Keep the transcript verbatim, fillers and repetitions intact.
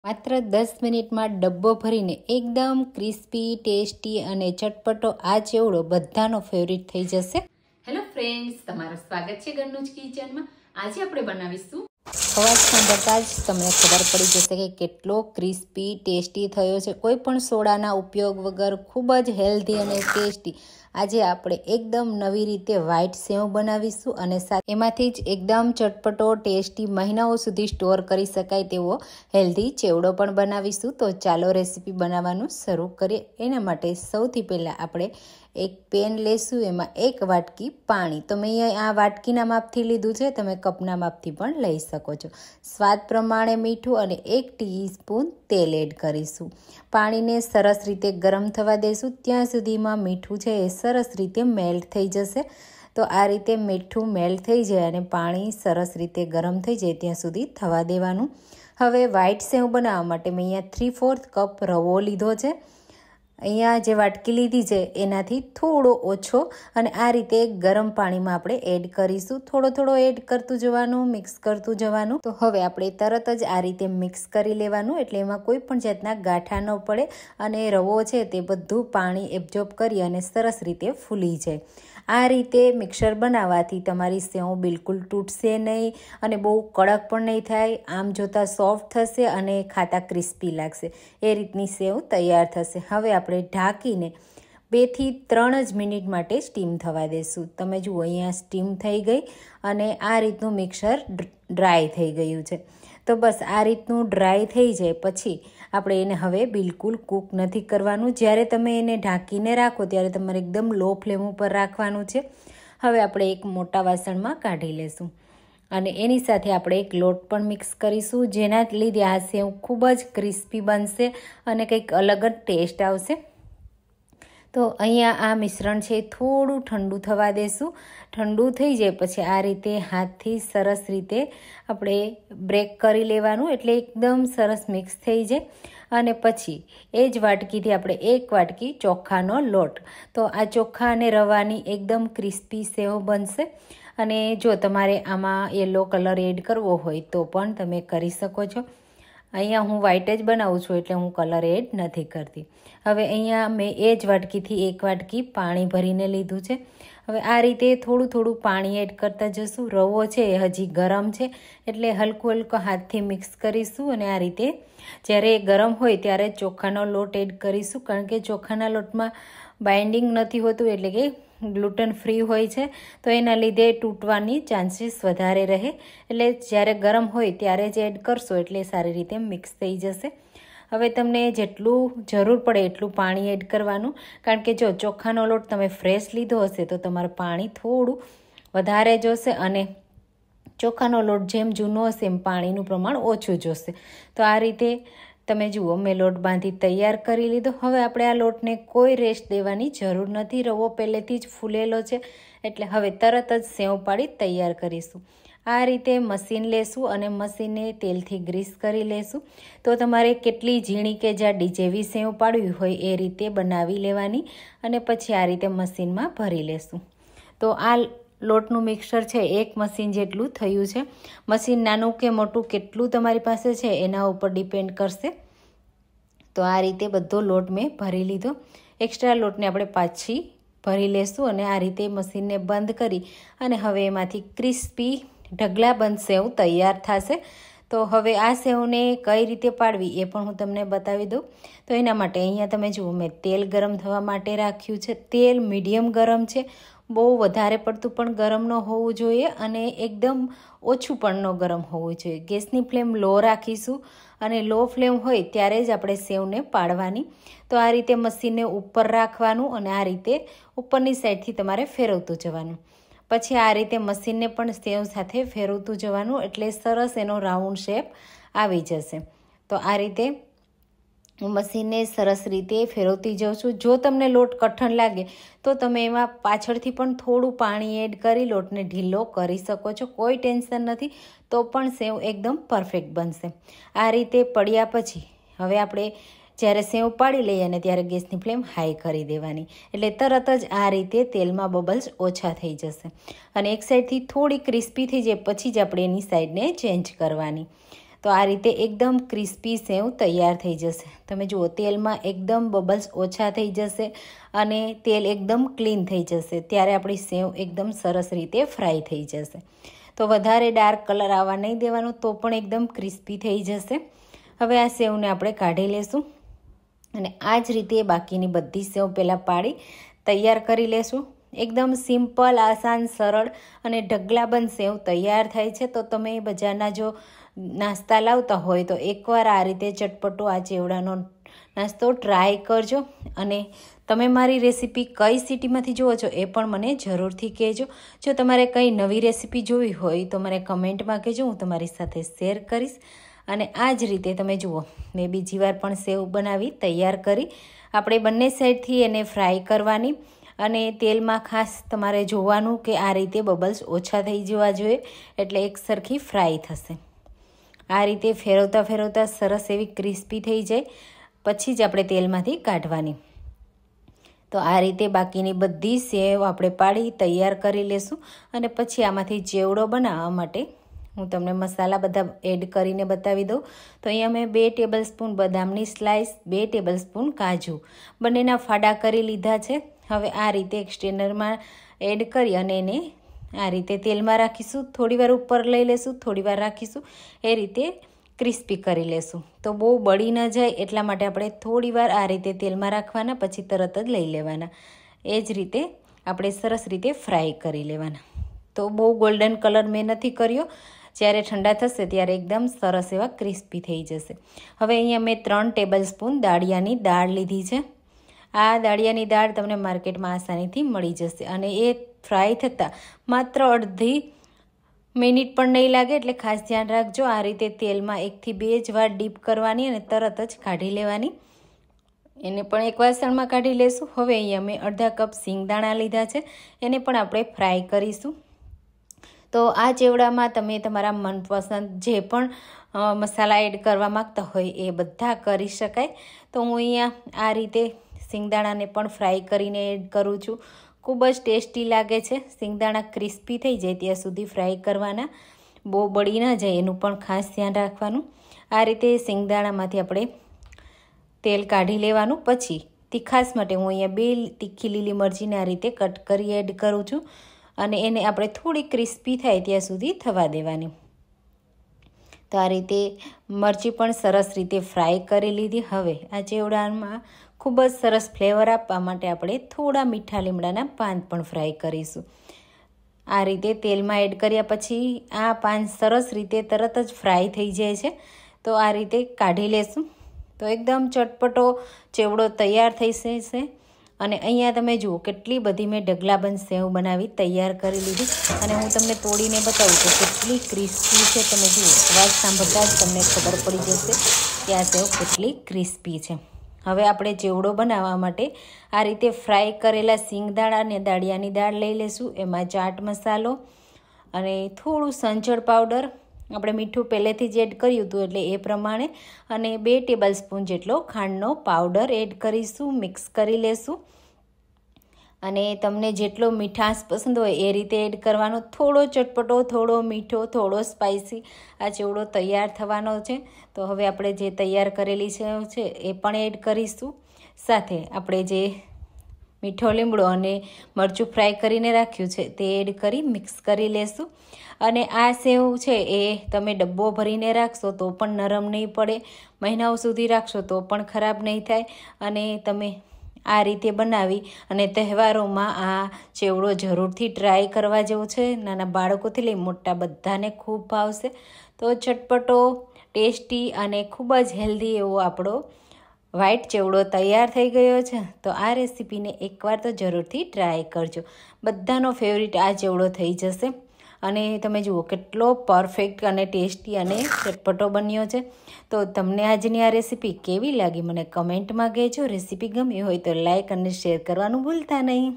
માત્ર દસ મિનિટમાં ડબ્બો ભરીને એકદમ ક્રિસ્પી, ટેસ્ટી અને ચટપટો આ ચેવડો બધાનો ફેવરિટ થઈ જશે. હેલો ફ્રેન્ડ્સ, તમારું સ્વાગત છે ઘરનું જ કિચનમાં. આજે આપણે બનાવીશું અવાજ સાંભળતા જ તમને ખબર પડી જશે કે કેટલો ક્રિસ્પી, ટેસ્ટી થયો છે. કોઈ પણ સોડાના ઉપયોગ વગર ખૂબ જ હેલ્ધી અને ટેસ્ટી આજે આપણે એકદમ નવી રીતે વ્હાઈટ સેવ બનાવીશું અને સાથે એમાંથી જ એકદમ ચટપટો, ટેસ્ટી, મહિનાઓ સુધી સ્ટોર કરી શકાય તેવો હેલ્ધી ચેવડો પણ બનાવીશું. તો ચાલો રેસીપી બનાવવાનું શરૂ કરીએ. એના માટે સૌથી પહેલાં આપણે એક પેન લેશું, એમાં એક વાટકી પાણી. તો મેં અહીંયા આ વાટકીના માપથી લીધું છે, તમે કપના માપથી પણ લઈ શકો છો. સ્વાદ પ્રમાણે મીઠું અને એક ટીસ્પૂન તેલ એડ કરીશું. પાણીને સરસ રીતે ગરમ થવા દઈશું. ત્યાં સુધીમાં મીઠું છે એ સરસ રીતે મેલ્ટ થઈ જશે. તો આ રીતે મીઠું મેલ્ટ થઈ જાય અને પાણી સરસ રીતે ગરમ થઈ જાય ત્યાં સુધી થવા દેવાનું. હવે વ્હાઈટ સેવ બનાવવા માટે મેં અહીંયા થ્રી ફોર્થ કપ રવો લીધો છે. અહીંયા જે વાટકી લીધી છે એનાથી થોડો ઓછો અને આ રીતે ગરમ પાણીમાં આપણે એડ કરીશું. થોડો થોડો એડ કરતું જવાનું, મિક્સ કરતું જવાનું. તો હવે આપણે તરત જ આ રીતે મિક્સ કરી લેવાનું, એટલે એમાં કોઈ પણ જાતના ગાંઠા ન પડે અને રવો છે તે બધું પાણી એબ્ઝોર્બ કરી અને સરસ રીતે ફૂલી જાય. આ રીતે મિક્સર બનાવવાથી તમારી સેવ બિલકુલ તૂટશે નહીં અને બહુ કડક પણ નહીં થાય. આમ જોતાં સોફ્ટ થશે અને ખાતા ક્રિસ્પી લાગશે. એ રીતની સેવ તૈયાર થશે. હવે આપણે ઢાંકીને બેથી ત્રણ જ મિનિટ માટે સ્ટીમ થવા દઈશું. તમે જુઓ અહીંયા સ્ટીમ થઈ ગઈ અને આ રીતનું મિક્સર ડ્રાય થઈ ગયું છે. તો બસ આ રીતનું ડ્રાય થઈ જાય પછી આપણે એને હવે બિલકુલ કૂક નથી કરવાનું. જ્યારે તમે એને ઢાંકીને રાખો ત્યારે તમારે એકદમ લો ફ્લેમ ઉપર રાખવાનું છે. હવે આપણે એક મોટા વાસણમાં કાઢી લેશું અને એની સાથે આપણે એક લોટ પણ મિક્સ કરીશું, જેના લીધે આ સેવ ખૂબ જ ક્રિસ્પી બનશે અને કંઈક અલગ જ ટેસ્ટ આવશે. તો અહીંયા આ મિશ્રણ છે થોડું ઠંડુ થવા દેશું. ઠંડુ થઈ જાય પછી આ રીતે હાથથી સરસ રીતે આપણે બ્રેક કરી લેવાનું, એટલે એકદમ સરસ મિક્સ થઈ જાય. અને પછી એ જ વાટકીથી આપણે એક વાટકી ચોખાનો લોટ. તો આ ચોખા અને રવાની એકદમ ક્રિસ્પી સેવ બનશે. અને જો તમારે આમાં યલો કલર એડ કરવો હોય તો પણ તમે કરી શકો છો. અહીંયા હું વ્હાઈટ જ બનાવું છું એટલે હું કલર એડ નથી કરતી. હવે અહીંયા મેં એ જ વાટકીથી એક વાટકી પાણી ભરીને લીધું છે. હવે આ રીતે થોડું થોડું પાણી એડ કરતા જશું. રવો છે એ હજી ગરમ છે એટલે હલકું હલકું હાથથી મિક્સ કરીશું અને આ રીતે જ્યારે ગરમ હોય ત્યારે ચોખાનો લોટ એડ કરીશું, કારણ કે ચોખાના લોટમાં બાઇન્ડિંગ નથી હોતું, એટલે કે ગ્લુટન ફ્રી હોય છે. તો એના લીધે તૂટવાની ચાન્સીસ વધારે રહે, એટલે જ્યારે ગરમ હોય ત્યારે જ એડ કરશો એટલે સારી રીતે મિક્સ થઈ જશે. હવે તમને જેટલું જરૂર પડે એટલું પાણી એડ કરવાનું, કારણ કે જો ચોખાનો લોટ તમે ફ્રેશ લીધો હશે તો તમારું પાણી થોડું વધારે જોશે અને ચોખાનો લોટ જેમ જૂનો હશે એમ પાણીનું પ્રમાણ ઓછું જોશે. તો આ રીતે તમે જુઓ મેં લોટ બાંધી તૈયાર કરી લીધો. હવે આપણે આ લોટને કોઈ રેસ્ટ દેવાની જરૂર નથી. રવો પહેલેથી જ ફૂલેલો છે એટલે હવે તરત જ સેવ પાડી તૈયાર કરીશું. આ રીતે મશીન લેશું અને મશીનને તેલથી ગ્રીસ કરી લેશું. તો તમારે કેટલી ઝીણી કે જાડી જેવી સેવ પાડવી હોય એ રીતે બનાવી લેવાની અને પછી આ રીતે મશીનમાં ભરી લેશું. તો આ લોટનું મિક્સર છે એક મશીન જેટલું થયું છે. મશીન નાનું કે મોટું કેટલું તમારી પાસે છે એના ઉપર ડિપેન્ડ કરશે. તો આ રીતે બધો લોટ મેં ભરી લીધો. એક્સ્ટ્રા લોટને આપણે પાછી ભરી લેશું અને આ રીતે મશીનને બંધ કરી અને હવે એમાંથી ક્રિસ્પી ઢગલા બંધ સેવ તૈયાર થશે. તો હવે આ સેવને કઈ રીતે પાડવી એ પણ હું તમને બતાવી દઉં. તો એના માટે અહીંયા તમે જુઓ મેં તેલ ગરમ થવા માટે રાખ્યું છે. તેલ મીડિયમ ગરમ છે, બહુ વધારે પડતું પણ ગરમ ન હોવું જોઈએ અને એકદમ ઓછું પણ ન ગરમ હોવું જોઈએ. ગેસની ફ્લેમ લો રાખીશું અને લો ફ્લેમ હોય ત્યારે જ આપણે સેવને પાડવાની. તો આ રીતે મશીનને ઉપર રાખવાનું અને આ રીતે ઉપરની સાઈડથી તમારે ફેરવતું જવાનું. પછી આ રીતે મશીનને પણ સેવ સાથે ફેરવતું જવાનું, એટલે સરસ એનો રાઉન્ડ શેપ આવી જશે. તો આ રીતે મશીનને સરસ રીતે ફેરવતી જાઉં છું. જો તમને લોટ કઠણ લાગે તો તમે એમાં પાછળથી પણ થોડું પાણી એડ કરી લોટને ઢીલો કરી શકો છો. કોઈ ટેન્શન નથી, તો પણ સેવ એકદમ પરફેક્ટ બનશે. આ રીતે પડ્યા પછી હવે આપણે જ્યારે સેવ પાડી લઈએ ને ત્યારે ગેસની ફ્લેમ હાઈ કરી દેવાની, એટલે તરત જ આ રીતે તેલમાં બબલ્સ ઓછા થઈ જશે અને એક સાઈડથી થોડી ક્રિસ્પી થઈ જાય પછી જ આપણે એની સાઈડને ચેન્જ કરવાની. તો આ રીતે એકદમ ક્રિસ્પી સેવ તૈયાર થઈ જશે. તમે જુઓ તેલમાં એકદમ બબલ્સ ઓછા થઈ જશે અને તેલ એકદમ ક્લીન થઈ જશે. ત્યારે આપણી સેવ એકદમ સરસ રીતે ફ્રાય થઈ જશે. તો વધારે ડાર્ક કલર આવવા નહીં દેવાનો, તો પણ એકદમ ક્રિસ્પી થઈ જશે. હવે આ સેવને આપણે કાઢી લેશું અને આ જ રીતે બાકીની બધી સેવ પહેલાં પાડી તૈયાર કરી લેશું. એકદમ સિમ્પલ, આસાન, સરળ અને ઢગલાબંધ સેવ તૈયાર થાય છે. તો તમે બજારના જો નાસ્તા લાવતા હોય તો એકવાર આ રીતે ચટપટો આ ચેવડાનો નાસ્તો ટ્રાય કરજો. અને તમે મારી રેસીપી કઈ સિટીમાંથી જુઓ છો એ પણ મને જરૂરથી કહેજો. જો તમારે કંઈ નવી રેસીપી જોવી હોય તો મને કમેન્ટમાં કહેજો, હું તમારી સાથે શેર કરીશ. અને આ જ રીતે તમે જુઓ, મેં બીજી વાર પણ સેવ બનાવી તૈયાર કરી. આપણે બંને સાઈડથી એને ફ્રાય કરવાની અને તેલમાં ખાસ તમારે જોવાનું કે આ રીતે બબલ્સ ઓછા થઈ જવા જોઈએ, એટલે એક સરખી ફ્રાય થશે. આ રીતે ફેરવતા ફેરવતા સરસ એવી ક્રિસ્પી થઈ જાય પછી જ આપણે તેલમાંથી કાઢવાની. તો આ રીતે બાકીની બધી સેવ આપણે પાડી તૈયાર કરી લેશું. અને પછી આમાંથી ચેવડો બનાવવા માટે હું તમને મસાલા બધા એડ કરીને બતાવી દઉં. તો અહીંયા મેં બે ટેબલ સ્પૂન બદામની સ્લાઇસ, બે ટેબલ સ્પૂન કાજુ બંનેના ફાડા કરી લીધા છે. હવે આ રીતે એક સ્ટ્રેનરમાં એડ કરી અને એને આ રીતે તેલમાં રાખીશું. થોડીવાર ઉપર લઈ લેશું, થોડીવાર રાખીશું, એ રીતે ક્રિસ્પી કરી લેશું. તો બહુ બળી ન જાય એટલા માટે આપણે થોડીવાર આ રીતે તેલમાં રાખવાના, પછી તરત જ લઈ લેવાના. એ જ રીતે આપણે સરસ રીતે ફ્રાય કરી લેવાના. તો બહુ ગોલ્ડન કલર મેં નથી કર્યો. જ્યારે ઠંડા થશે ત્યારે એકદમ સરસ એવા ક્રિસ્પી થઈ જશે. હવે અહીંયા મેં ત્રણ ટેબલ સ્પૂન દાળિયાની દાળ લીધી છે. આ દાળિયાની દાળ તમને માર્કેટમાં આસાનીથી મળી જશે અને એ ફ્રાય થતાં માત્ર અડધી મિનિટ પણ નહીં લાગે, એટલે ખાસ ધ્યાન રાખજો. આ રીતે તેલમાં એકથી બે જ વાર ડીપ કરવાની અને તરત જ કાઢી લેવાની. એને પણ એક વાસણમાં કાઢી લેશું. હવે અહીંયા મેં અડધા કપ સિંગદાણા લીધા છે, એને પણ આપણે ફ્રાય કરીશું. તો આ ચેવડામાં તમે તમારા મનપસંદ જે પણ મસાલા એડ કરવા માગતા હોય એ બધા કરી શકાય. તો હું અહીંયા આ રીતે સિંગદાણાને પણ ફ્રાય કરીને એડ કરું છું. ખૂબ જ ટેસ્ટી લાગે છે. સિંગદાણા ક્રિસ્પી થઈ જાય ત્યાં સુધી ફ્રાય કરવાના, બહુ બળી ના જાય એનું પણ ખાસ ધ્યાન રાખવાનું. આ રીતે સિંગદાણામાંથી આપણે તેલ કાઢી લેવાનું. પછી તીખાસ માટે હું અહીંયા બે તીખી લીલી મરચીને આ રીતે કટ કરી એડ કરું છું અને એને આપણે થોડી ક્રિસ્પી થાય ત્યાં સુધી થવા દેવાની. તો આ રીતે મરચી પણ સરસ રીતે ફ્રાય કરી લીધી. હવે આ ચેવડામાં ખૂબ જ સરસ ફ્લેવર આપવા માટે આપણે થોડા મીઠા લીમડાના પાન પણ ફ્રાય કરીશું. આ રીતે તેલમાં એડ કર્યા પછી આ પાન સરસ રીતે તરત જ ફ્રાય થઈ જાય છે. તો આ રીતે કાઢી લેશું. તો એકદમ ચટપટો ચેવડો તૈયાર થઈ જશે. અને અહીંયા તમે જુઓ કેટલી બધી મેં ઢગલાબંધ સેવ બનાવી તૈયાર કરી લીધી અને હું તમને તોડીને બતાવું છું કેટલી ક્રિસ્પી છે. તમે જુઓ, અવાજ સાંભળતા જ તમને ખબર પડી જશે કે આ સેવ કેટલી ક્રિસ્પી છે. હવે આપણે ચેવડો બનાવવા માટે આ રીતે ફ્રાય કરેલા સિંગદાણા અને દાળિયાની દાળ લઈ લઈશું. એમાં ચાટ મસાલો અને થોડું સંચળ પાવડર, આપણે મીઠું પહેલેથી જ એડ કર્યું હતું એટલે એ પ્રમાણે, અને બે ટેબલ સ્પૂન જેટલો ખાંડનો પાવડર એડ કરીશું. મિક્સ કરી લેશું અને તમને જેટલો મીઠાશ પસંદ હોય એ રીતે એડ કરવાનો. થોડો ચટપટો, થોડો મીઠો, થોડો સ્પાઇસી આ ચેવડો તૈયાર થવાનો છે. તો હવે આપણે જે તૈયાર કરેલી છે એ પણ એડ કરીશું. સાથે આપણે જે મીઠો લીમડો અને મરચું ફ્રાય કરીને રાખ્યું છે તે એડ કરી મિક્સ કરી લેશું. અને આ સેવ છે એ તમે ડબ્બો ભરીને રાખશો તો પણ નરમ નહીં પડે, મહિનાઓ સુધી રાખશો તો પણ ખરાબ નહીં થાય. અને તમે આ રીતે બનાવી અને તહેવારોમાં આ ચેવડો જરૂરથી ટ્રાય કરવા જેવો છે. નાના બાળકોથી લઈ મોટા બધાને ખૂબ ભાવશે. તો ચટપટો, ટેસ્ટી અને ખૂબ જ હેલ્ધી એવો આપણો વ્હાઈટ ચેવડો તૈયાર થઈ ગયો છે. તો આ રેસીપીને એકવાર તો જરૂરથી ટ્રાય કરજો. બધાનો ફેવરિટ આ ચેવડો થઈ જશે. અને તમે જુઓ કેટલો પરફેક્ટ અને ટેસ્ટી અને ચટપટો બન્યો છે. તો તમને આજની આ રેસીપી કેવી લાગી મને કમેન્ટમાં કહેજો. રેસીપી ગમી હોય તો લાઇક અને શેર કરવાનું ભૂલતા નહીં.